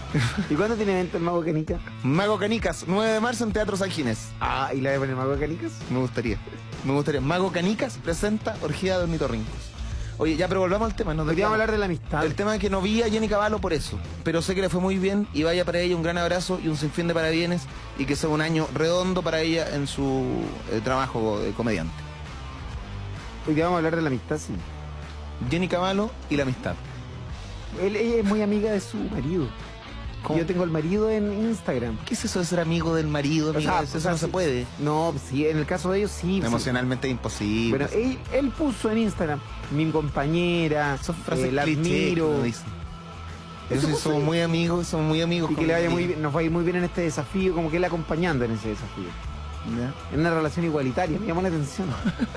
¿Y cuándo tiene evento el Mago Canica? Mago Canicas, 9 de marzo en Teatro San Ginés. Ah, ¿y la voy a poner Mago Canicas? Me gustaría. Mago Canicas presenta Orgía de Ornitorrincos. Oye, ya, pero volvamos al tema. Hoy vamos a hablar de la amistad. El tema es que no vi a Jenny Cavallo por eso, pero sé que le fue muy bien y vaya para ella un gran abrazo y un sinfín de parabienes y que sea un año redondo para ella en su trabajo de comediante. Hoy vamos a hablar de la amistad, sí. Jenny Cavallo y la amistad. Ella es muy amiga de su marido. ¿Cómo? Yo tengo el marido en Instagram. ¿Qué es eso de ser amigo del marido? Amiga? Eso no se puede. No, sí, en el caso de ellos sí. Emocionalmente imposible. Pero él puso en Instagram, mi compañera, son frases la admiro. Eso sí, somos muy amigos, Y que le vaya muy bien, nos va a ir muy bien en este desafío, como que él acompañando en ese desafío. ¿Ya? En una relación igualitaria, me llamó la atención.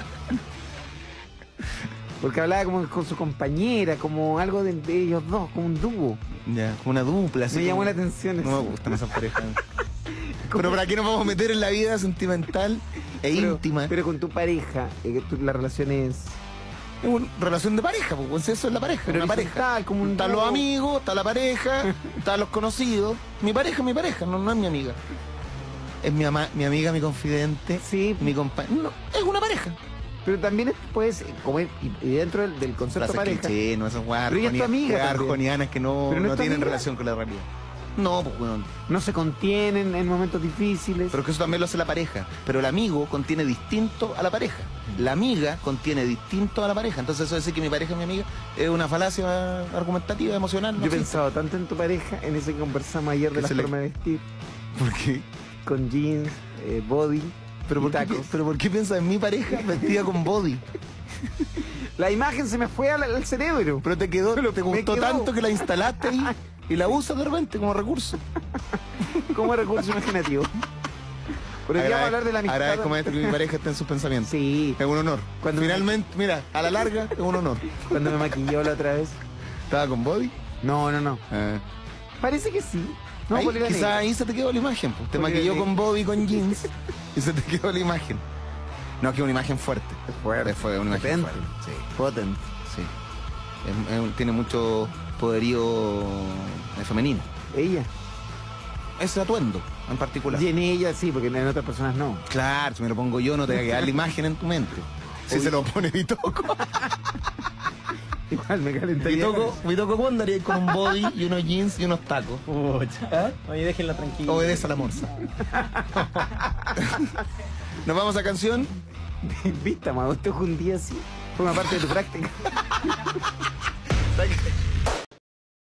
Porque hablaba como con su compañera, como algo de ellos dos, como un dúo. Ya, como una dupla. Así Me llamó como... la atención. No me gustan esas parejas. Pero ¿para qué nos vamos a meter en la vida sentimental íntima? Pero con tu pareja, la relación es una relación de pareja, pues eso es la pareja. Pero una pareja. Como un están los amigos, está la pareja, están los conocidos. Mi pareja, no es mi amiga. Es mi amiga, mi confidente, sí, mi compañera. No, es una pareja. Pero también puedes comer, y dentro del concepto de pareja. Cliché, no, esas weas arjonianas que no tienen relación con la realidad. No, pues bueno. No se contienen en momentos difíciles. Pero que eso también lo hace la pareja. Pero el amigo contiene distinto a la pareja. La amiga contiene distinto a la pareja. Entonces eso de decir que mi pareja es mi amiga es una falacia argumentativa, emocional. Yo he pensado tanto en tu pareja, en ese que conversamos ayer de la forma de vestir. ¿Por qué? Con jeans, body. ¿Pero por qué piensas en mi pareja vestida con body? La imagen se me fue al cerebro. Pero te gustó tanto que la instalaste ahí y la usas de repente como recurso. Como recurso imaginativo. Pero vamos a hablar de la amistad. Agradezco, maestro, que mi pareja esté en sus pensamientos. Sí. Es un honor. Finalmente, mira, a la larga es un honor. Cuando me maquilló la otra vez. ¿Estaba con body? No. Parece que sí. No, quizás ahí se te quedó la imagen. Pues. Te maquilló con body, con jeans y se te quedó la imagen. No, que es una imagen fuerte. Fue una imagen fuerte. Sí. Potente. Sí. Tiene mucho poderío femenino. Ella. Ese atuendo en particular. Y en ella sí, porque en otras personas no. Claro, si me lo pongo yo no te va a quedar la imagen en tu mente. Si se lo pone Bitoco. Igual me calentaría. Bitoco, ¿cuándo andaría con un body y unos jeans y unos tacos? ¿Ah? Oye, déjenla tranquila. Obedece a la morsa. Nos vamos a canción. Vista, Mago, esto es un día así. Forma parte de tu práctica.